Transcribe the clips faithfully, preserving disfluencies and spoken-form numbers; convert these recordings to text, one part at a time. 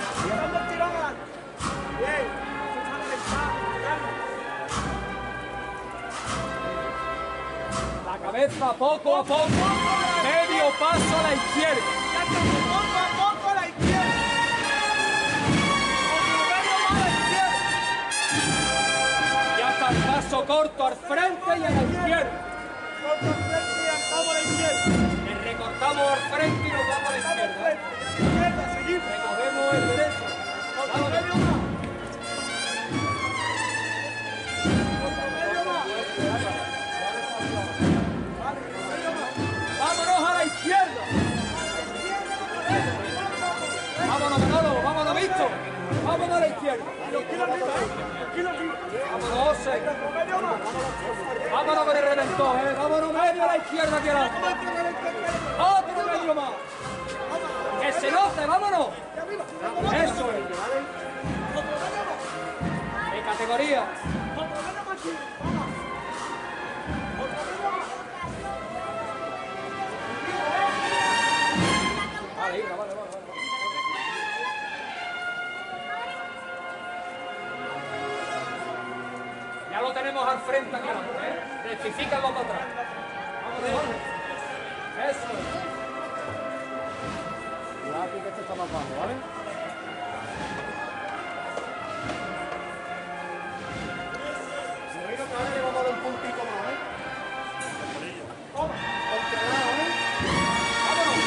La cabeza poco a poco, medio paso a la izquierda. Poco a poco a la izquierda. Y hasta el paso corto al frente y a la izquierda. Corto al frente y al cabo a la izquierda. Le recortamos al frente y nos vamos a la izquierda. Izquierda, seguimos. Recogemos el derecho. Otro medio más. ¡Vámonos a la izquierda! ¡Vámonos, Manolo! ¡Vámonos, Víctor! ¡Vámonos a la izquierda! ¡Vámonos, José! ¡Vámonos con el redentor, eh! ¡Vámonos medio a la izquierda aquí adelante! ¡Otro medio más! ¡Que se note! ¡Vámonos! ¡Eso es! ¡De categoría! Vale, hija, vale, vale, vale. Ya lo tenemos al frente aquí adelante, ¿eh? Rectifícalo para atrás. Vamos de orden. Eso es. Cuidado aquí que este está más bajo, ¿vale? Si no vino que ahora le vamos a dar un puntito más, ¿eh? Toma, controlado, ¿eh? ¡Vámonos!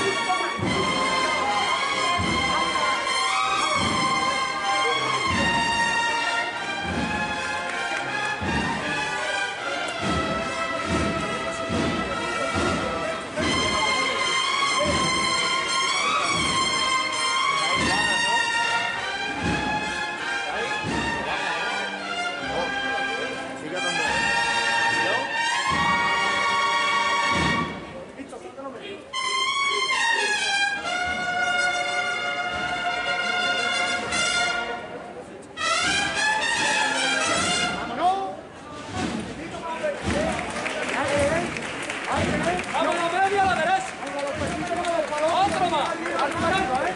¡Vámonos medio a la derecha! ¡Otro más! ¡Al frente!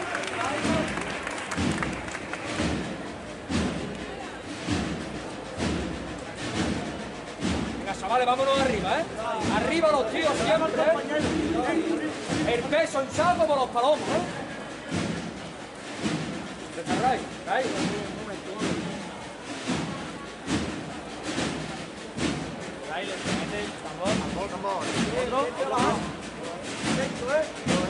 Venga, chavales, vámonos arriba, ¿eh? Arriba los tíos siempre, ¿eh? El peso en saco como los palomos, ¿eh? Desarráis, ahí. Ahí le mete el tambor, tambor, tambor. Esto es.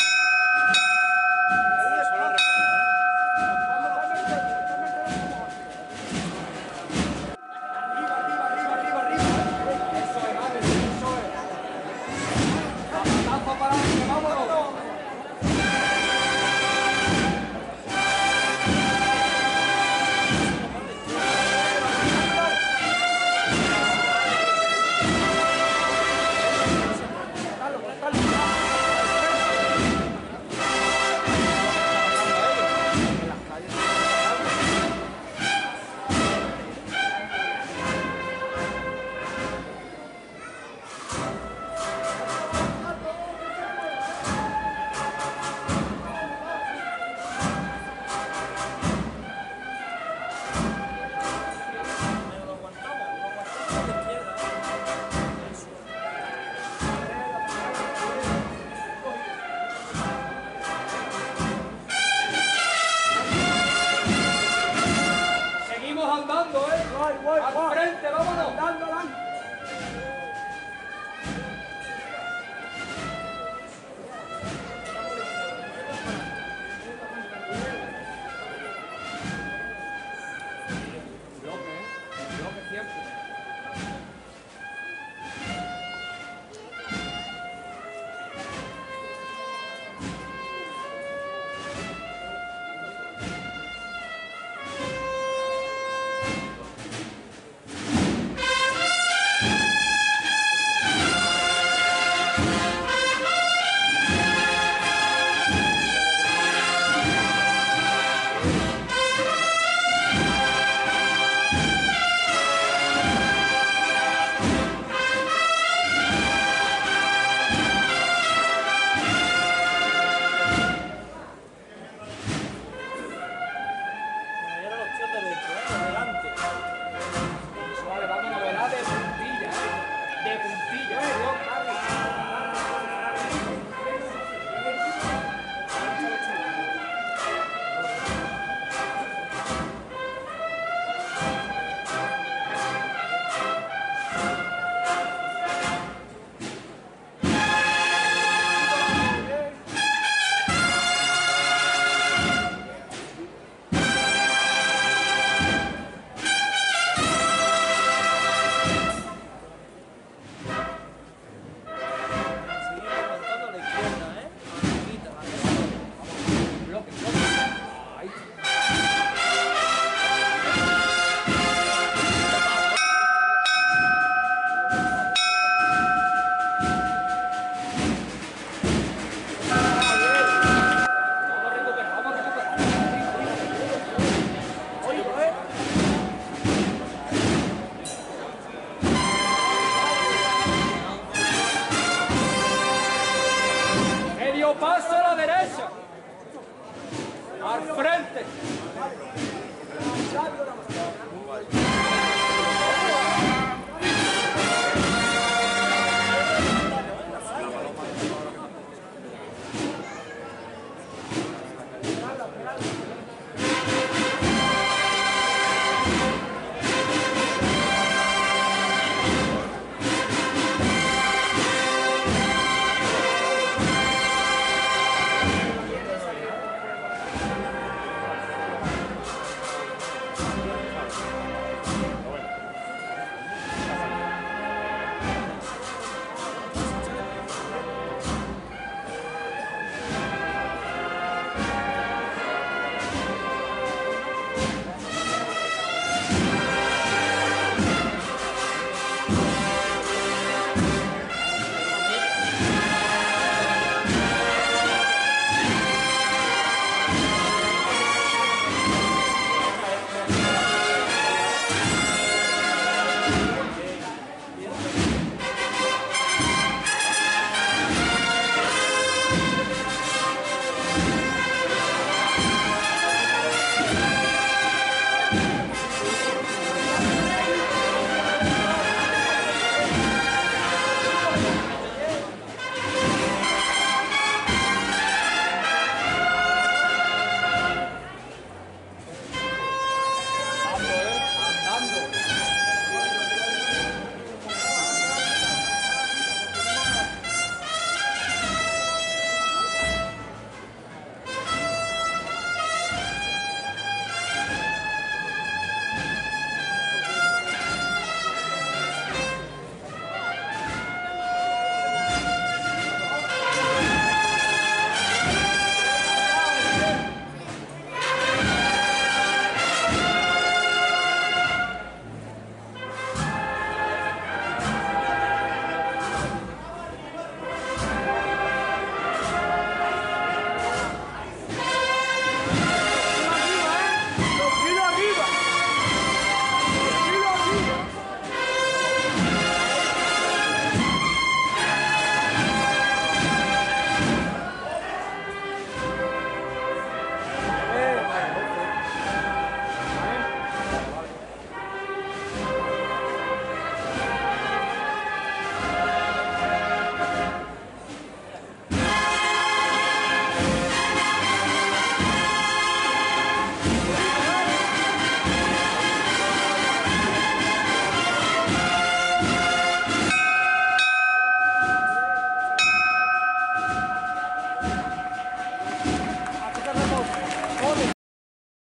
Sabio, la